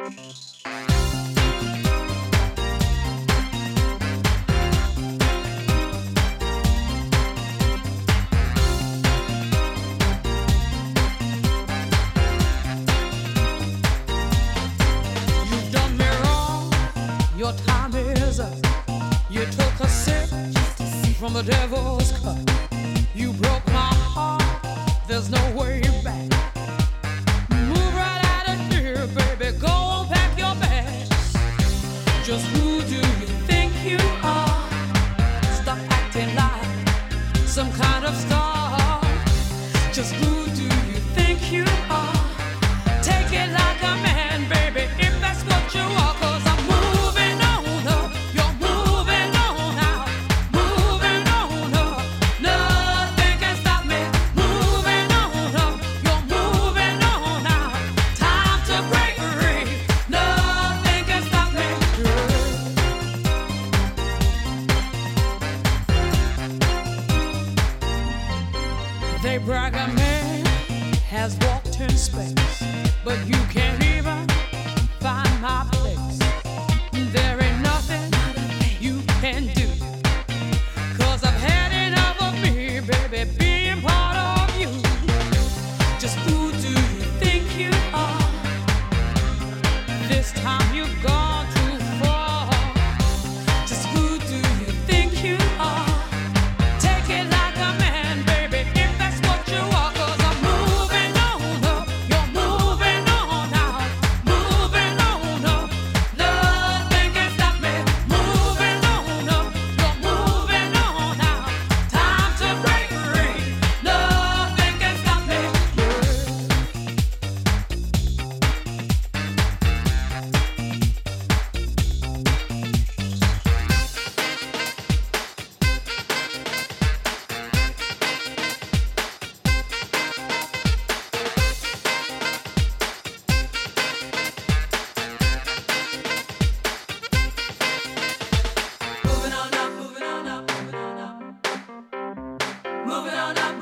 Your time is up. You took a sip from the devil's cup. You broke my heart. There's no way back. Move right out of here, baby. Go and pack your bags. Just who do you think you are? Stop acting like some kind of star. Just who do you think you are? Take it like a man, baby, if that's what you are. 'Cause I'm moving on up. You're moving on out. Moving on up. Nothing can stop me. Moving on up. You're moving on out. Time to break free. Nothing can stop me. They brag a man has walked in space, but you can't even find my place. There ain't nothing you can do, 'cause I've had enough of me, baby, being part of you. Just who do you think you are? This time you've gone too far. Just who do you think you are? Take it like a man, baby, if that's what you are. 'Cause I'm moving on up. You're moving on out. Moving on up. Nothing can stop me. Moving on up. You're moving on out. Time to break free. Nothing can stop me. Moving on up, moving on up, moving on up. Moving on up.